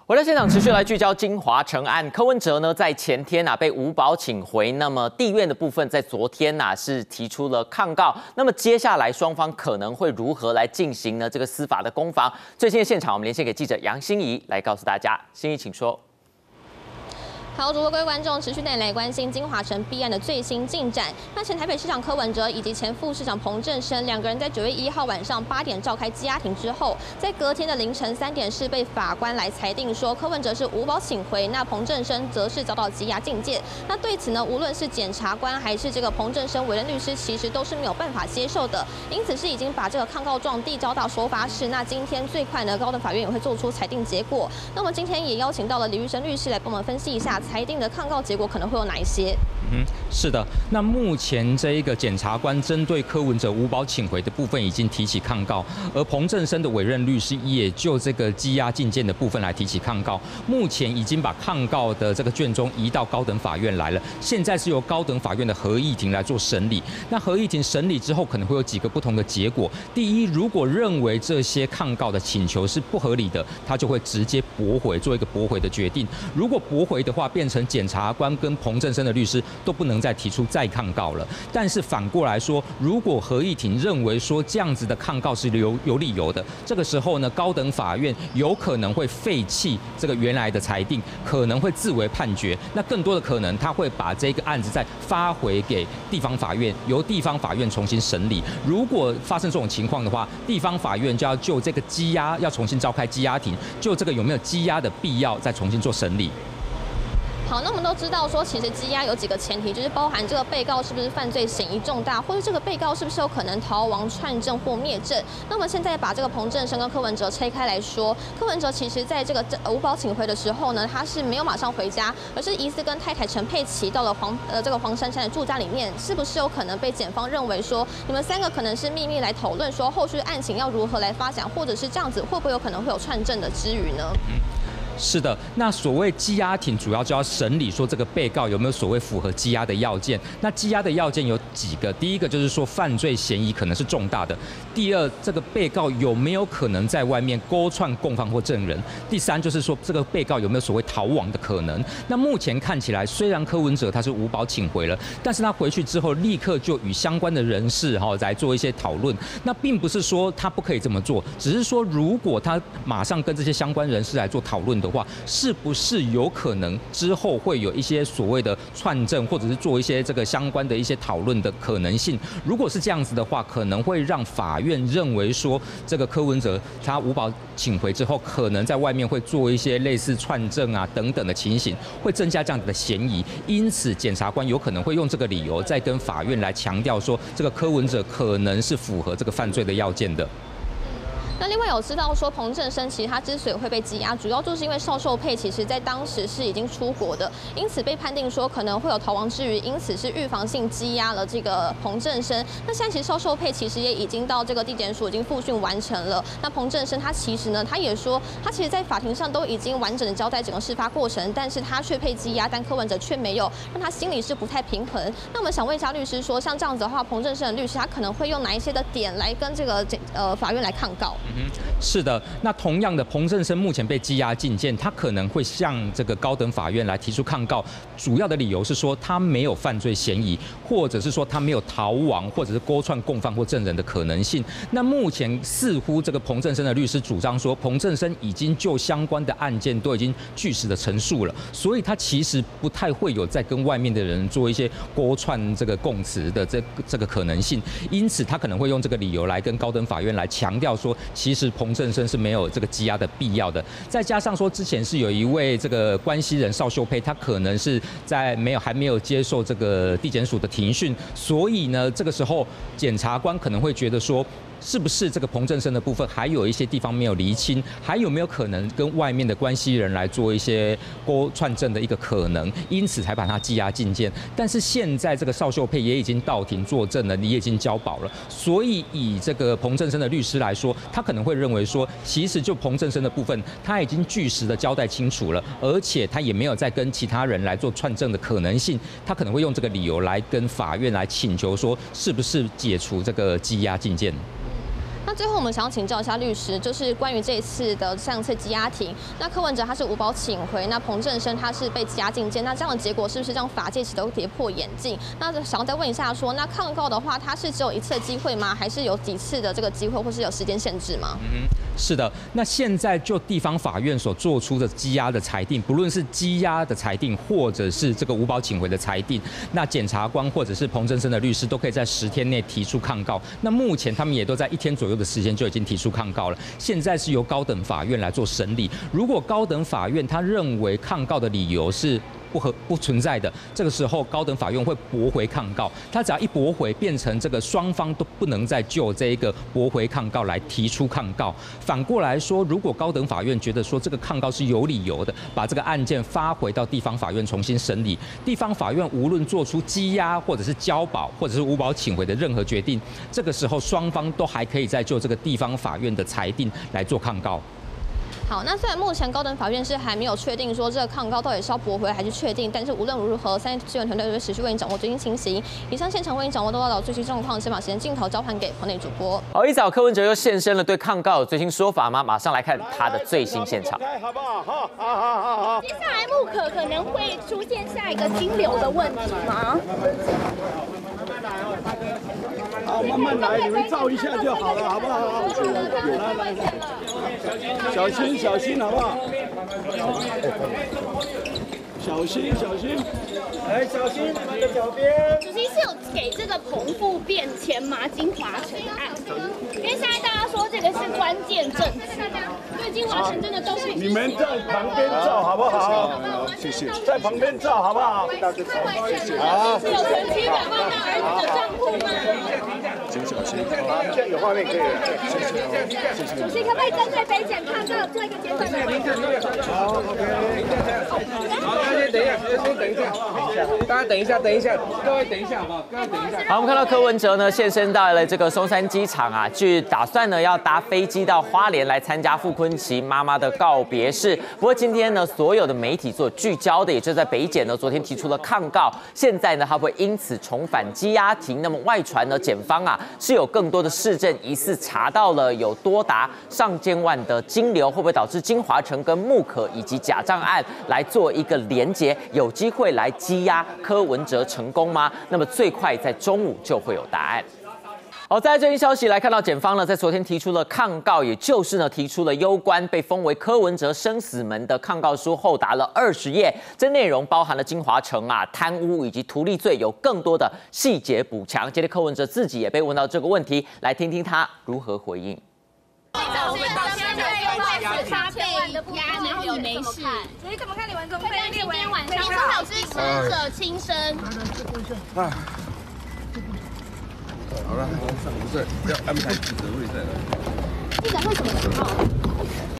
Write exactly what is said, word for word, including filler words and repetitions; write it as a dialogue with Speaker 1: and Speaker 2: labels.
Speaker 1: 回到现场，持续来聚焦金华城案。柯文哲呢，在前天啊被吴保请回，那么地院的部分在昨天啊是提出了抗告。那么接下来双方可能会如何来进行呢？这个司法的攻防。最新的现场，我们连线给记者杨欣怡来告诉大家。欣怡，请说。
Speaker 2: 好，主播各位观众，持续带你来关心金华城弊案的最新进展。那前台北市长柯文哲以及前副市长彭振声两个人在九月一号晚上八点召开羁押庭之后，在隔天的凌晨三点是被法官来裁定说柯文哲是无保请回，那彭振声则是遭到羁押禁见。那对此呢，无论是检察官还是这个彭振声委任律师，其实都是没有办法接受的，因此是已经把这个抗告状递交到首发室。那今天最快呢，高等法院也会做出裁定结果。那么今天也邀请到了李玉生律师来帮我们分析一下。 裁定的抗告结果可能会有哪一些？
Speaker 3: 嗯，是的。那目前这一个检察官针对柯文哲无保请回的部分已经提起抗告，而彭振声的委任律师也就这个羁押禁见的部分来提起抗告。目前已经把抗告的这个卷宗移到高等法院来了，现在是由高等法院的合议庭来做审理。那合议庭审理之后，可能会有几个不同的结果。第一，如果认为这些抗告的请求是不合理的，他就会直接驳回，做一个驳回的决定。如果驳回的话， 变成检察官跟彭振声的律师都不能再提出再抗告了。但是反过来说，如果合议庭认为说这样子的抗告是有有理由的，这个时候呢，高等法院有可能会废弃这个原来的裁定，可能会自为判决。那更多的可能，他会把这个案子再发回给地方法院，由地方法院重新审理。如果发生这种情况的话，地方法院就要就这个羁押要重新召开羁押庭，就这个有没有羁押的必要，再重新做审理。
Speaker 2: 好，那我们都知道说，其实羁押有几个前提，就是包含这个被告是不是犯罪嫌疑重大，或者这个被告是不是有可能逃亡、串证或灭证。那我们现在把这个彭振声跟柯文哲拆开来说，柯文哲其实在这个无保请回的时候呢，他是没有马上回家，而是疑似跟太太陈佩琪到了黄呃这个黄珊珊的住家里面，是不是有可能被检方认为说，你们三个可能是秘密来讨论说后续案情要如何来发展，或者是这样子，会不会有可能会有串证的之余呢？嗯
Speaker 3: 是的，那所谓羁押庭主要就要审理说这个被告有没有所谓符合羁押的要件。那羁押的要件有几个，第一个就是说犯罪嫌疑可能是重大的；第二，这个被告有没有可能在外面勾串共犯或证人；第三，就是说这个被告有没有所谓逃亡的可能。那目前看起来，虽然柯文哲他是无保请回了，但是他回去之后立刻就与相关的人士哈来做一些讨论。那并不是说他不可以这么做，只是说如果他马上跟这些相关人士来做讨论的话，是不是有可能之后会有一些所谓的串证，或者是做一些这个相关的一些讨论的可能性？如果是这样子的话，可能会让法院认为说，这个柯文哲他无保请回之后，可能在外面会做一些类似串证啊等等的情形，会增加这样子的嫌疑。因此，检察官有可能会用这个理由，再跟法院来强调说，这个柯文哲可能是符合这个犯罪的要件的。
Speaker 2: 那另外有知道说，彭振声其实他之所以会被羁押，主要就是因为邵秀佩其实在当时是已经出国的，因此被判定说可能会有逃亡之余，因此是预防性羁押了这个彭振声。那现在其实邵秀佩其实也已经到这个地检署已经复讯完成了。那彭振声他其实呢，他也说他其实在法庭上都已经完整的交代整个事发过程，但是他却被羁押，但柯文哲却没有，让他心里是不太平衡。那我们想问一下律师说，像这样子的话，彭振声的律师他可能会用哪一些的点来跟这个呃法院来抗告？
Speaker 3: 嗯，是的。那同样的，彭振声目前被羁押禁见，他可能会向这个高等法院来提出抗告。主要的理由是说他没有犯罪嫌疑，或者是说他没有逃亡，或者是勾串共犯或证人的可能性。那目前似乎这个彭振声的律师主张说，彭振声已经就相关的案件都已经据实的陈述了，所以他其实不太会有在跟外面的人做一些勾串这个供词的这这个可能性。因此，他可能会用这个理由来跟高等法院来强调说。 其实彭振声是没有这个羁押的必要的，再加上说之前是有一位这个关系人邵秀佩，他可能是在没有还没有接受这个地检署的庭讯，所以呢，这个时候检察官可能会觉得说。 是不是这个彭振声的部分还有一些地方没有厘清？还有没有可能跟外面的关系人来做一些勾串证的一个可能？因此才把他羁押禁见。但是现在这个邵秀佩也已经到庭作证了，你也已经交保了，所以以这个彭振声的律师来说，他可能会认为说，其实就彭振声的部分，他已经据实的交代清楚了，而且他也没有再跟其他人来做串证的可能性，他可能会用这个理由来跟法院来请求说，是不是解除这个羁押禁见？
Speaker 2: 那最后我们想要请教一下律师，就是关于这一次的上次羁押庭，那柯文哲他是无保请回，那彭正生他是被羁押禁见，那这样的结果是不是让法界其实都跌破眼镜？那想要再问一下说，那抗告的话，他是只有一次的机会吗？还是有几次的这个机会，或是有时间限制吗？
Speaker 3: 嗯，是的。那现在就地方法院所做出的羁押的裁定，不论是羁押的裁定，或者是这个无保请回的裁定，那检察官或者是彭正生的律师都可以在十天内提出抗告。那目前他们也都在一天左右的时间就已经提出抗告了。现在是由高等法院来做审理。如果高等法院他认为抗告的理由是不合不存在的，这个时候高等法院会驳回抗告。他只要一驳回，变成这个双方都不能再就这一个驳回抗告来提出抗告。反过来说，如果高等法院觉得说这个抗告是有理由的，把这个案件发回到地方法院重新审理。地方法院无论做出羁押或者是交保或者是无保请回的任何决定，这个时候双方都还可以再就这个地方法院的裁定来做抗告。
Speaker 2: 好，那虽然目前高等法院是还没有确定说这个抗告到底是要驳回还是确定，但是无论如何，三立新闻团队会持续为你掌握最新情形。以上现场为你掌握多报道最新状况，先把时间镜头交还给棚内主播。
Speaker 1: 好，一早柯文哲又现身了，对抗告有最新说法吗？马上来看他的最新现场。
Speaker 4: 好不好？好，好好好好。
Speaker 5: 接下来木可可能会出现下一个金流的问题吗？
Speaker 4: 好，慢慢来，你们照一下就好了，好不好？来来来，小心小心，好不好？小心小心，来小心你们的脚边。
Speaker 5: 主席是有给这个彭富变钱吗？金华城案，因为现在大家说这个是关键证据，对金华城真的都是。
Speaker 4: 你们在旁边照好不好？谢谢，在旁边照好不好？好。
Speaker 5: 是有存七百万到儿子的账户吗？
Speaker 4: 请小心，现在有画面可以了。谢谢谢谢。
Speaker 5: 主席可不可以针对北检抗告做一个简短的回答？
Speaker 4: 好 ，OK。
Speaker 6: 好，大家先等一下，先等一下，大家等一下，等一下，各位等一下好不好？各位等一下。
Speaker 1: 好，我们看到柯文哲呢现身到了这个松山机场啊，据打算呢要搭飞机到花莲来参加傅崐萁妈妈的告别式。不过今天呢，所有的媒体所聚焦的，也就是在北检呢昨天提出了抗告，现在呢他会因此重返羁押庭。那么外传呢，检方啊是有更多的市政疑似查到了有多达上千万的金流，会不会导致金华城跟木可以及假账案来做一个连结，有机会来羁押柯文哲成功吗？那么最快在中午就会有答案。好，在最新消息来看到，检方呢在昨天提出了抗告，也就是呢提出了攸关被封为柯文哲生死门的抗告书，厚达了二十页，这内容包含了金华城啊、贪污以及图利罪，有更多的细节补强。今天柯文哲自己也被问到这个问题，来听听他如何回应。
Speaker 5: 他被压，然后你没事，你怎么看？李文忠被今天晚上正好是死者亲生。
Speaker 6: 啊，好了，不是要安排记者会在。
Speaker 5: 记者会什么时候？